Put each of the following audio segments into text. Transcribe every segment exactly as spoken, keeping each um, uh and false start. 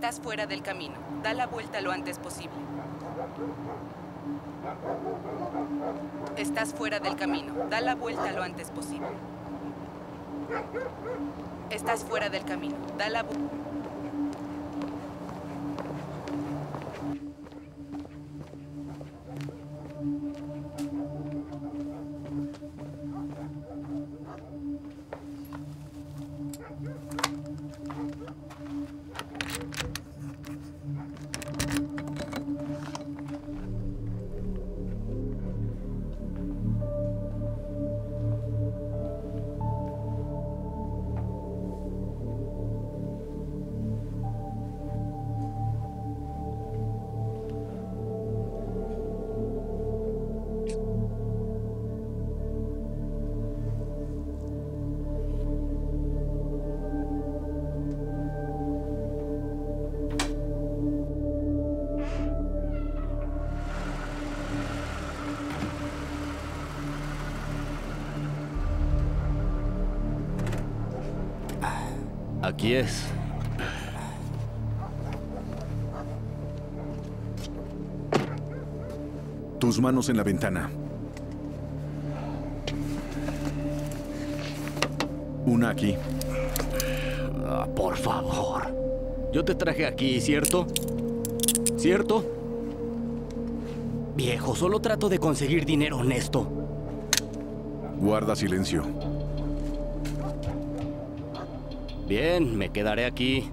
Estás fuera del camino. Da la vuelta lo antes posible. Estás fuera del camino. Da la vuelta lo antes posible. Estás fuera del camino. Da la vuelta. Aquí es. Tus manos en la ventana. Una aquí. Ah, por favor. Yo te traje aquí, ¿cierto? ¿Cierto? Viejo, solo trato de conseguir dinero honesto. Guarda silencio. Bien, me quedaré aquí.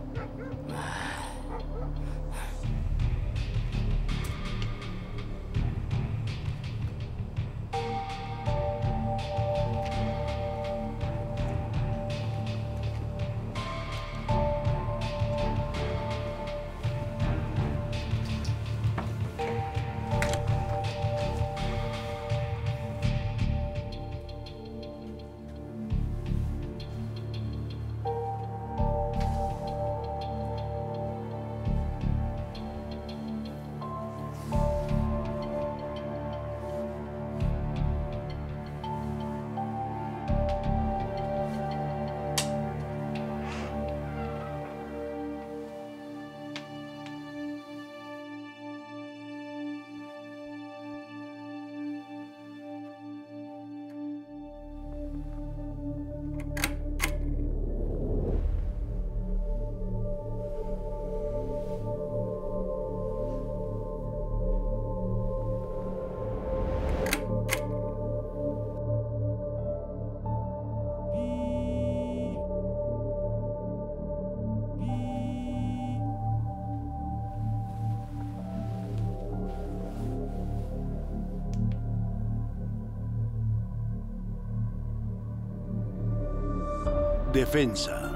Defensa.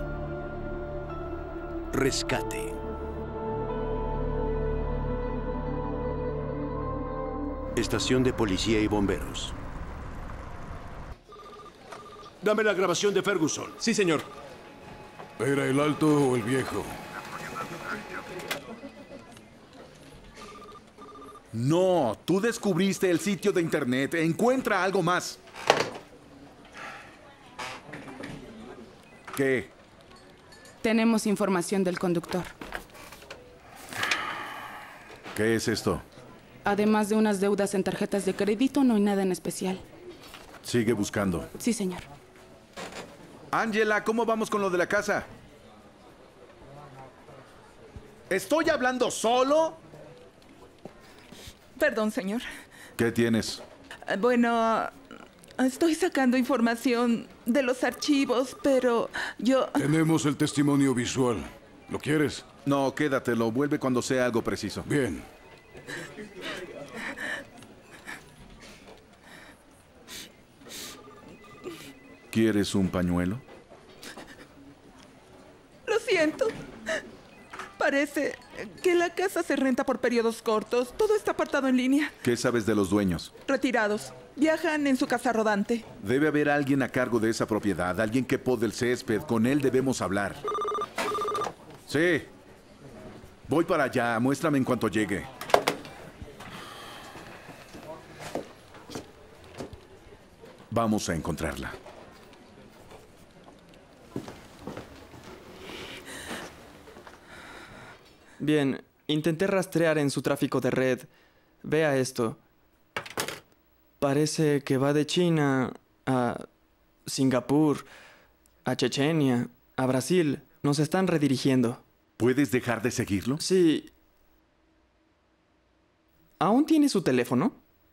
Rescate. Estación de Policía y Bomberos. Dame la grabación de Ferguson. Sí, señor. ¿Era el alto o el viejo? No, tú descubriste el sitio de internet. Encuentra algo más. ¿Qué? Tenemos información del conductor. ¿Qué es esto? Además de unas deudas en tarjetas de crédito, no hay nada en especial. Sigue buscando. Sí, señor. Ángela, ¿cómo vamos con lo de la casa? ¿Estoy hablando solo? Perdón, señor. ¿Qué tienes? Bueno, estoy sacando información de los archivos, pero yo... Tenemos el testimonio visual. ¿Lo quieres? No, quédatelo. Vuelve cuando sea algo preciso. Bien. ¿Quieres un pañuelo? Lo siento. Parece que la casa se renta por periodos cortos. Todo está apartado en línea. ¿Qué sabes de los dueños? Retirados. Viajan en su casa rodante. Debe haber alguien a cargo de esa propiedad, alguien que pode el césped. Con él debemos hablar. Sí. Voy para allá. Muéstrame en cuanto llegue. Vamos a encontrarla. Bien, intenté rastrear en su tráfico de red. Vea esto. Parece que va de China a Singapur, a Chechenia, a Brasil. Nos están redirigiendo. ¿Puedes dejar de seguirlo? Sí. ¿Aún tiene su teléfono?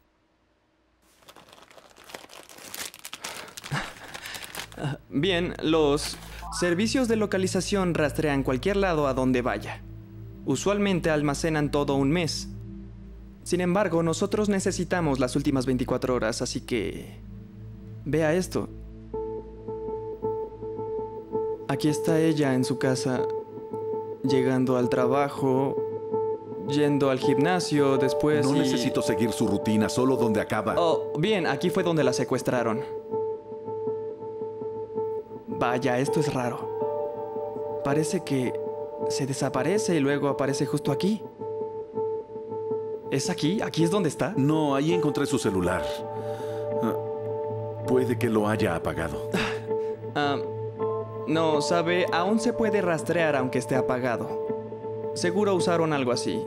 Bien, los servicios de localización rastrean cualquier lado a donde vaya. Usualmente almacenan todo un mes. Sin embargo, nosotros necesitamos las últimas veinticuatro horas, así que... Vea esto. Aquí está ella en su casa, llegando al trabajo, yendo al gimnasio, después No y... necesito seguir su rutina, solo donde acaba. Oh, bien, aquí fue donde la secuestraron. Vaya, esto es raro. Parece que se desaparece y luego aparece justo aquí. ¿Es aquí? ¿Aquí es donde está? No, ahí encontré su celular. Ah, puede que lo haya apagado. Ah, no, sabe, aún se puede rastrear aunque esté apagado. Seguro usaron algo así.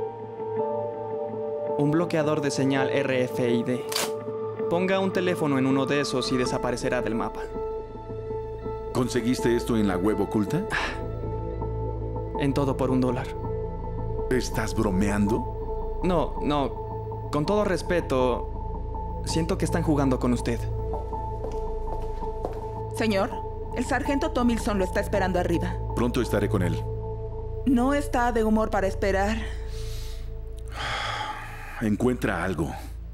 Un bloqueador de señal R F I D. Ponga un teléfono en uno de esos y desaparecerá del mapa. ¿Conseguiste esto en la web oculta? En todo por un dólar. ¿Estás bromeando? No, no. Con todo respeto, siento que están jugando con usted. Señor, el sargento Tomilson lo está esperando arriba. Pronto estaré con él. No está de humor para esperar. Encuentra algo.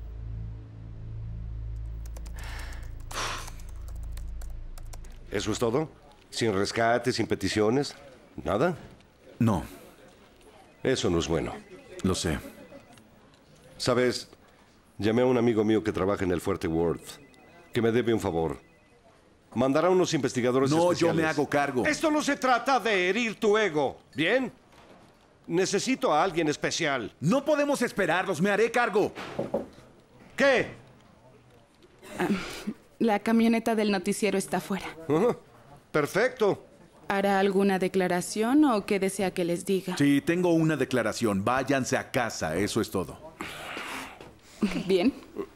¿Eso es todo? ¿Sin rescate, sin peticiones? ¿Nada? No, Eso no es bueno. lo sé. ¿Sabes? Llamé a un amigo mío que trabaja en el Fuerte Worth, que me debe un favor. Mandará unos investigadores No, yo especiales. me hago cargo. Esto no se trata de herir tu ego, ¿bien? Necesito a alguien especial. No podemos esperarlos, me haré cargo. ¿Qué? La camioneta del noticiero está afuera. Ajá. Perfecto. ¿Hará alguna declaración o qué desea que les diga? Sí, tengo una declaración. Váyanse a casa, eso es todo. Bien.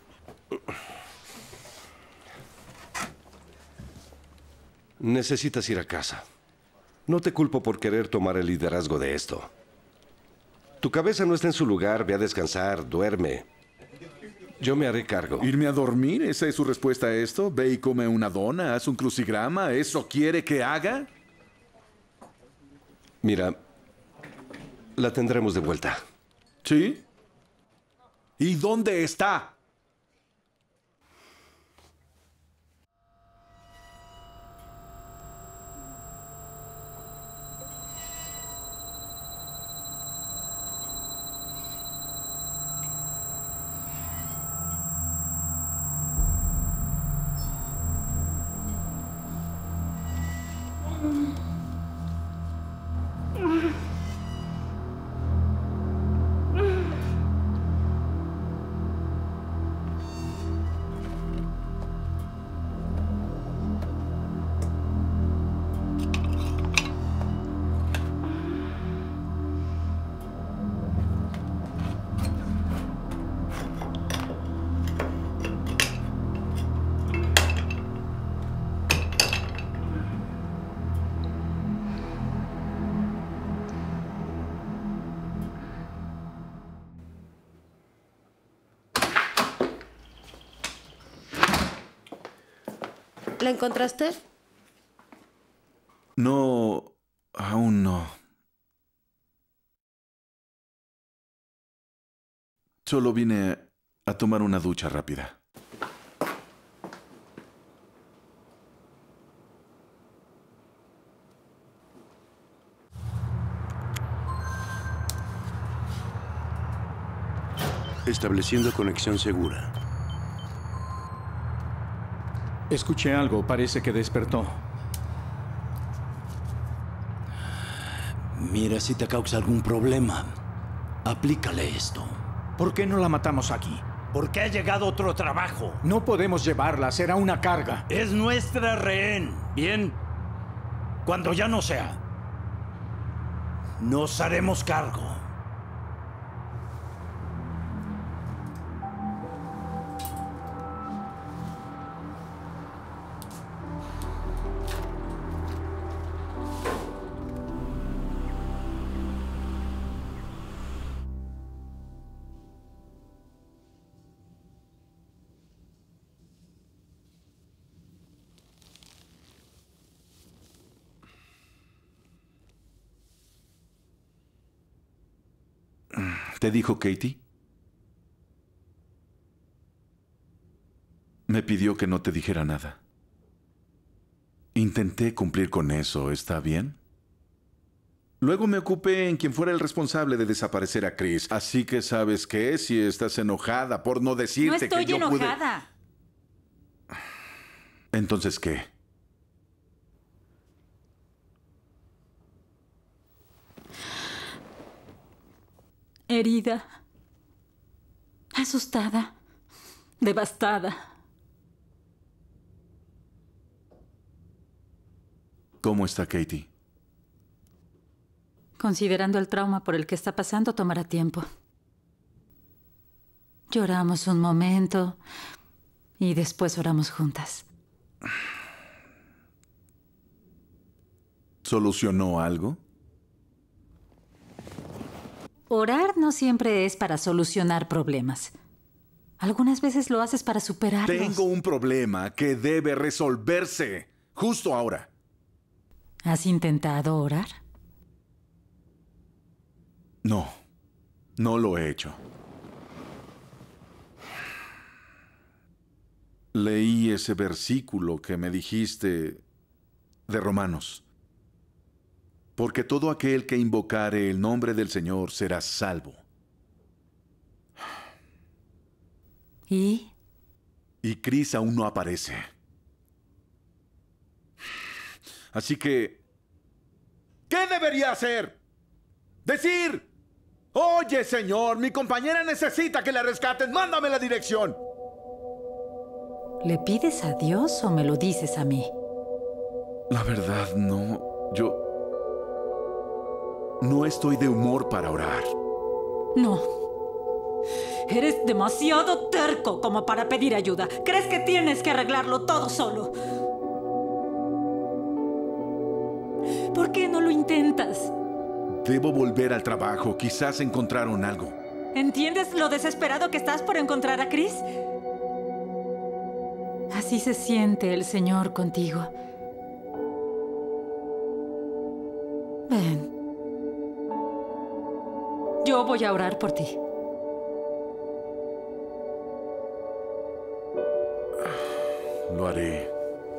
Necesitas ir a casa. No te culpo por querer tomar el liderazgo de esto. Tu cabeza no está en su lugar, ve a descansar, duerme. Yo me haré cargo. ¿Irme a dormir? ¿Esa es su respuesta a esto? Ve y come una dona, haz un crucigrama. ¿Eso quiere que haga? Mira, la tendremos de vuelta. ¿Sí? ¿Y dónde está? ¿La encontraste? No, aún no. Solo vine a tomar una ducha rápida. Estableciendo conexión segura. Escuché algo, parece que despertó. Mira si te causa algún problema. Aplícale esto. ¿Por qué no la matamos aquí? Porque ha llegado otro trabajo. No podemos llevarla, será una carga. Es nuestra rehén, ¿bien? Cuando ya no sea. Nos haremos cargo. ¿Te dijo Katie? Me pidió que no te dijera nada. Intenté cumplir con eso, ¿está bien? Luego me ocupé en quien fuera el responsable de desaparecer a Chris. Así que sabes qué, si estás enojada por no decirte No estoy que yo pude... enojada. Entonces, ¿qué? Herida. Asustada. Devastada. ¿Cómo está Katie? Considerando el trauma por el que está pasando, tomará tiempo. Lloramos un momento y después oramos juntas. ¿Solucionó algo? Orar no siempre es para solucionar problemas. Algunas veces lo haces para superarlos. Tengo un problema que debe resolverse justo ahora. ¿Has intentado orar? No, no lo he hecho. Leí ese versículo que me dijiste de Romanos. Porque todo aquel que invocare el nombre del Señor será salvo. ¿Y? Y Chris aún no aparece. Así que... ¿qué debería hacer? Decir... oye, Señor, mi compañera necesita que la rescaten. Mándame la dirección. ¿Le pides a Dios o me lo dices a mí? La verdad, no. Yo... no estoy de humor para orar. No. Eres demasiado terco como para pedir ayuda. ¿Crees que tienes que arreglarlo todo solo? ¿Por qué no lo intentas? Debo volver al trabajo. Quizás encontraron algo. ¿Entiendes lo desesperado que estás por encontrar a Chris? Así se siente el Señor contigo. Ven. Yo voy a orar por ti. Lo haré.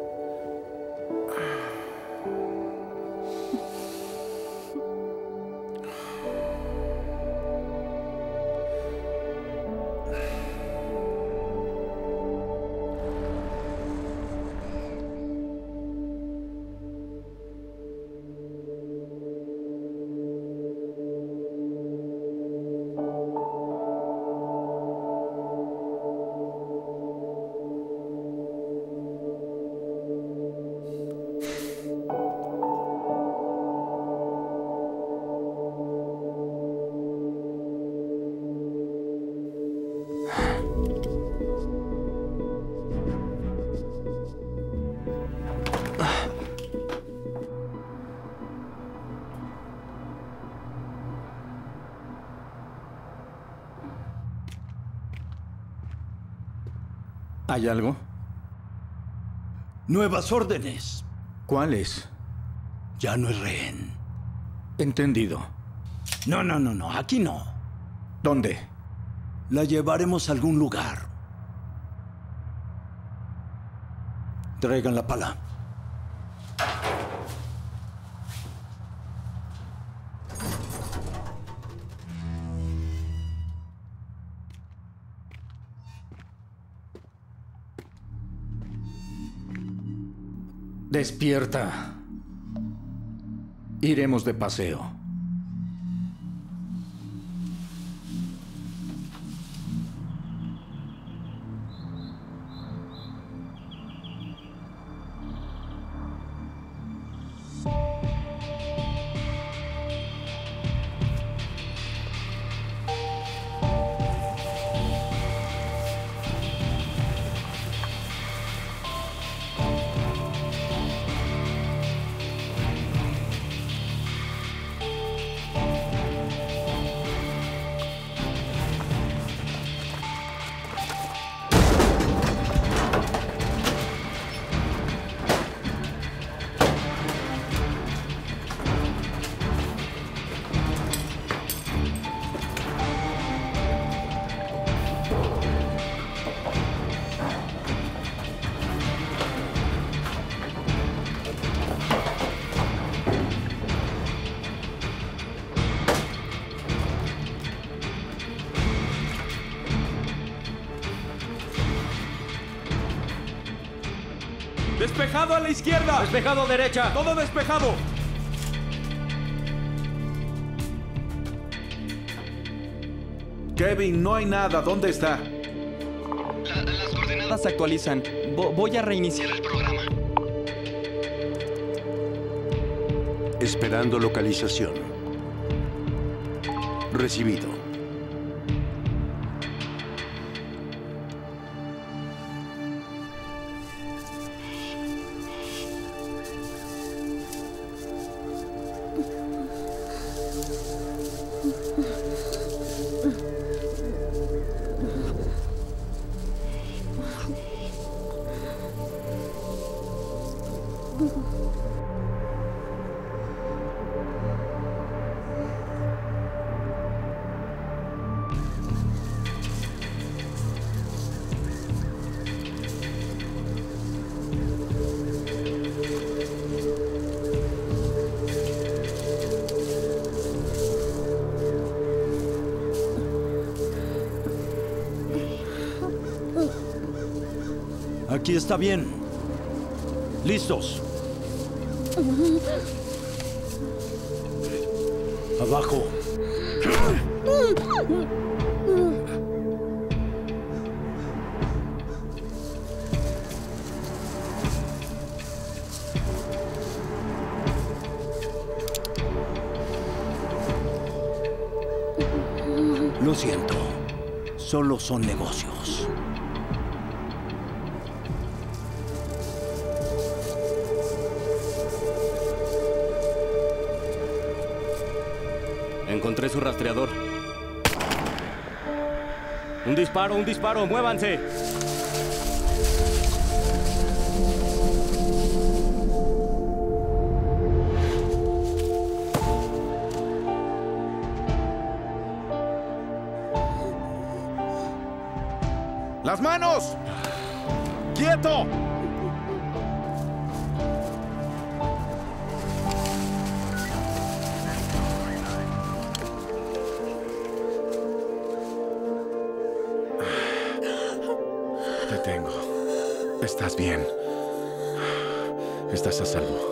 ¿Hay algo? Nuevas órdenes. ¿Cuáles? Ya no es rehén. Entendido. No, no, no, no. Aquí no. ¿Dónde? La llevaremos a algún lugar. Traigan la pala. Despierta. Iremos de paseo. ¡Despejado a la izquierda! ¡Despejado derecha! ¡Todo despejado! Kevin, no hay nada. ¿Dónde está? La- las coordenadas se actualizan. Vo- voy a reiniciar el programa. Esperando localización. Recibido. Aquí está bien. Listos. Abajo. Lo siento. Solo son negocios. Encontré su rastreador. Un disparo, un disparo, muévanse. ¡Las manos! ¡Quieto! Te tengo. Estás bien. Estás a salvo.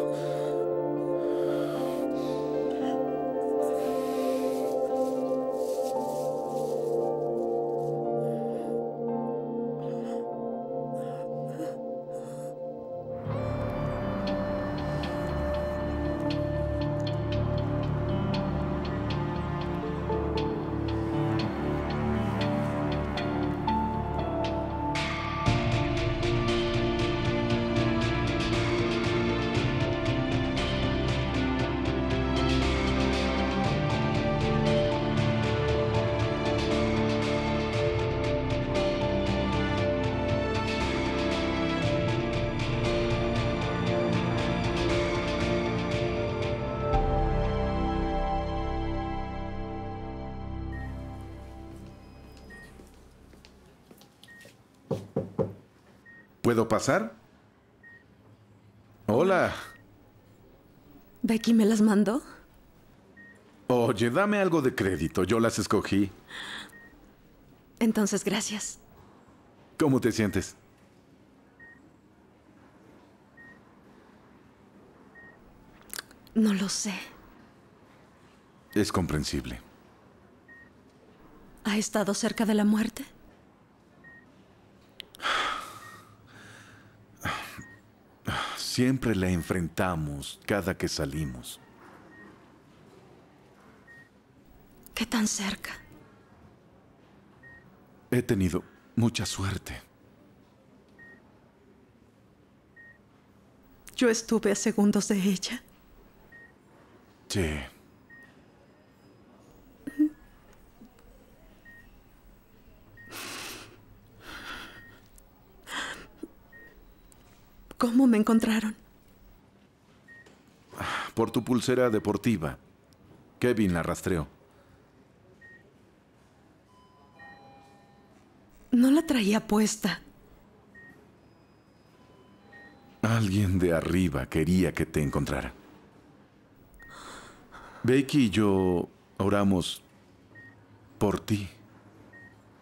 ¿Puedo pasar? Hola. ¿Becky me las mandó? Oye, dame algo de crédito. Yo las escogí. Entonces, gracias. ¿Cómo te sientes? No lo sé. Es comprensible. ¿Ha estado cerca de la muerte? Siempre la enfrentamos cada que salimos. ¿Qué tan cerca? He tenido mucha suerte. Yo estuve a segundos de ella. Sí. ¿Cómo me encontraron? Por tu pulsera deportiva. Kevin la rastreó. No la traía puesta. Alguien de arriba quería que te encontrara. Becky y yo oramos por ti.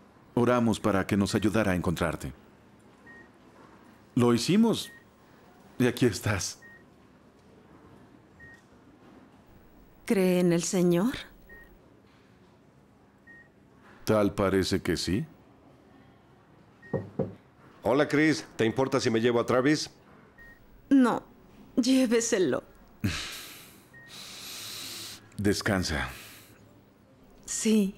Oramos para que nos ayudara a encontrarte. Lo hicimos Y aquí estás. ¿Cree en el Señor? Tal parece que sí. Hola, Chris. ¿Te importa si me llevo a Travis? No, lléveselo. Descansa. Sí.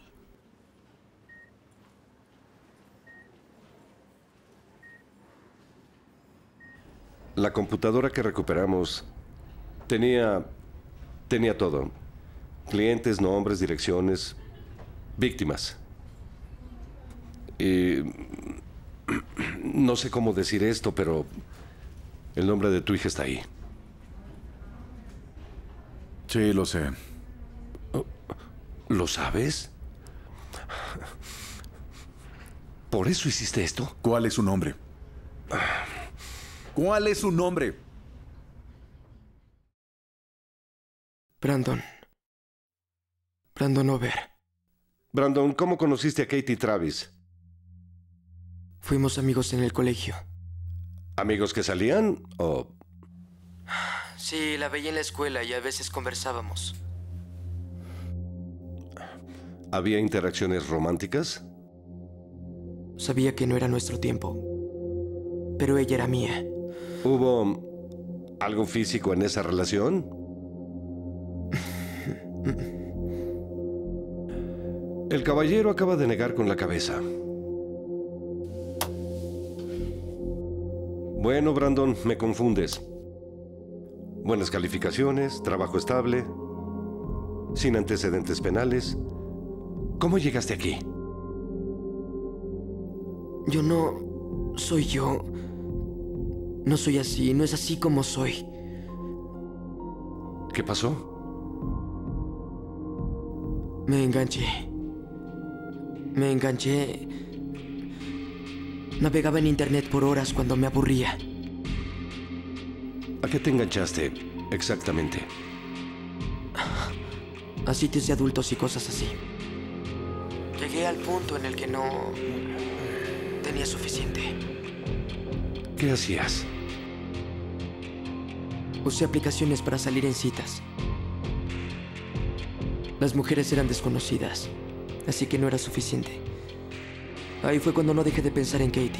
La computadora que recuperamos tenía... tenía todo. Clientes, nombres, direcciones, víctimas. Y... no sé cómo decir esto, pero el nombre de tu hija está ahí. Sí, lo sé. ¿Lo sabes? ¿Por eso hiciste esto? ¿Cuál es su nombre? ¿Cuál es su nombre? Brandon. Brandon Over. Brandon, ¿cómo conociste a Katie Travis? Fuimos amigos en el colegio. ¿Amigos que salían o...? Sí, la veía en la escuela y a veces conversábamos. ¿Había interacciones románticas? Sabía que no era nuestro tiempo, pero ella era mía. ¿Hubo algo físico en esa relación? El caballero acaba de negar con la cabeza. Bueno, Brandon, me confundes. Buenas calificaciones, trabajo estable, sin antecedentes penales. ¿Cómo llegaste aquí? Yo no soy yo. No soy así, no es así como soy. ¿Qué pasó? Me enganché. Me enganché. Navegaba en internet por horas cuando me aburría. ¿A qué te enganchaste exactamente? A sitios de adultos y cosas así. Llegué al punto en el que no tenía suficiente. ¿Qué hacías? Usé aplicaciones para salir en citas. Las mujeres eran desconocidas, así que no era suficiente. Ahí fue cuando no dejé de pensar en Katie.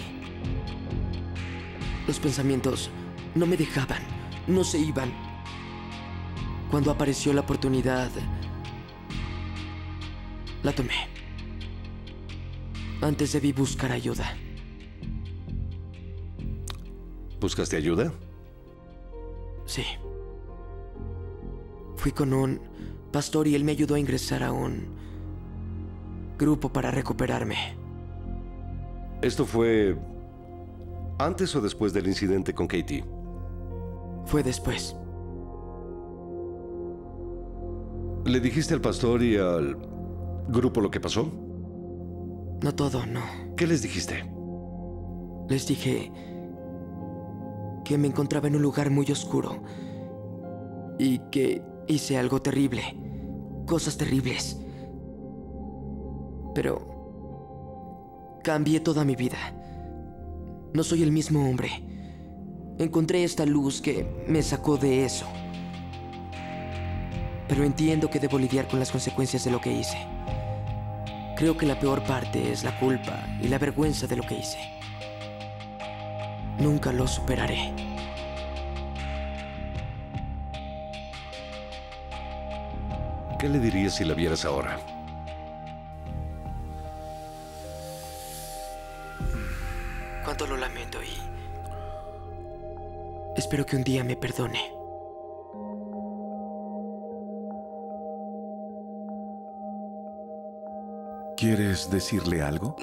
Los pensamientos no me dejaban, no se iban. Cuando apareció la oportunidad, la tomé. Antes debí buscar ayuda. ¿Buscaste ayuda? Sí. Fui con un pastor y él me ayudó a ingresar a un grupo para recuperarme. ¿Esto fue antes o después del incidente con Katie? Fue después. ¿Le dijiste al pastor y al grupo lo que pasó? No todo, no. ¿Qué les dijiste? Les dije que me encontraba en un lugar muy oscuro y que hice algo terrible, cosas terribles. Pero cambié toda mi vida. No soy el mismo hombre. Encontré esta luz que me sacó de eso. Pero entiendo que debo lidiar con las consecuencias de lo que hice. Creo que la peor parte es la culpa y la vergüenza de lo que hice. Nunca lo superaré. ¿Qué le dirías si la vieras ahora? Cuánto lo lamento y espero que un día me perdone. ¿Quieres decirle algo?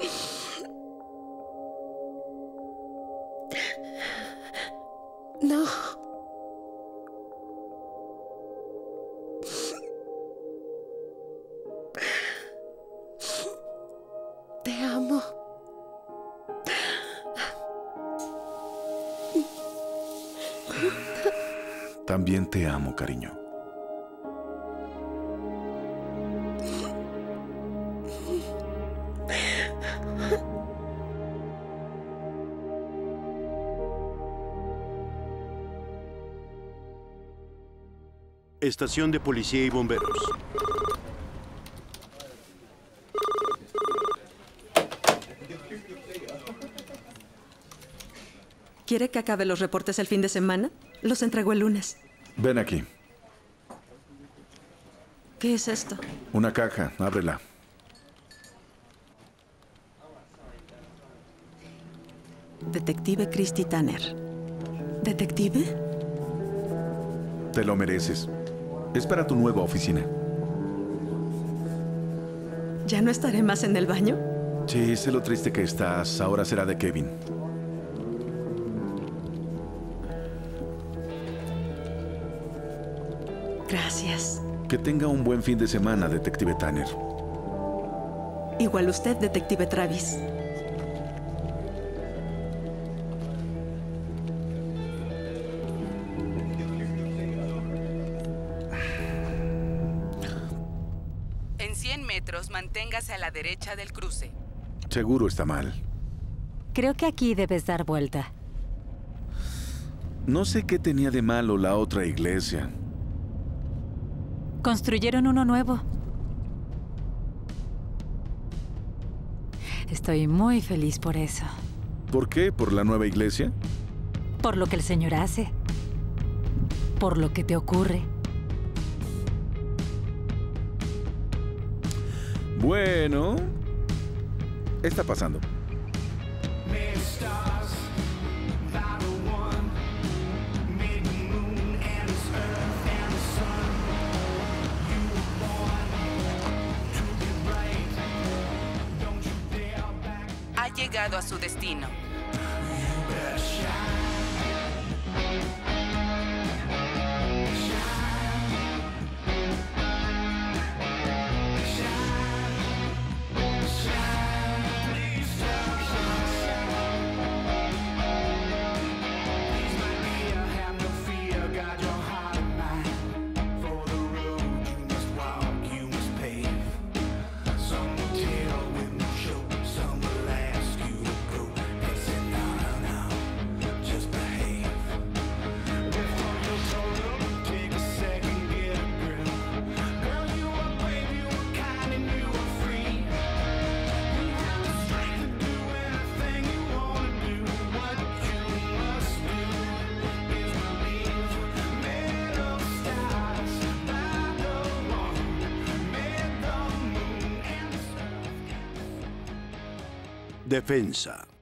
No. Te amo. También te amo, cariño. Estación de Policía y Bomberos. ¿Quiere que acabe los reportes el fin de semana? Los entrego el lunes. Ven aquí. ¿Qué es esto? Una caja. Ábrela. Detective Christy Tanner. ¿Detective? Te lo mereces. Es para tu nueva oficina. ¿Ya no estaré más en el baño? Sí, sé lo triste que estás. Ahora será de Kevin. Gracias. Que tenga un buen fin de semana, Detective Tanner. Igual usted, Detective Travis. En cien metros, manténgase a la derecha del cruce. Seguro está mal. Creo que aquí debes dar vuelta. No sé qué tenía de malo la otra iglesia. Construyeron uno nuevo. Estoy muy feliz por eso. ¿Por qué? ¿Por la nueva iglesia? Por lo que el Señor hace. Por lo que te ocurre. Bueno, está pasando. Ha llegado a su destino. Defensa.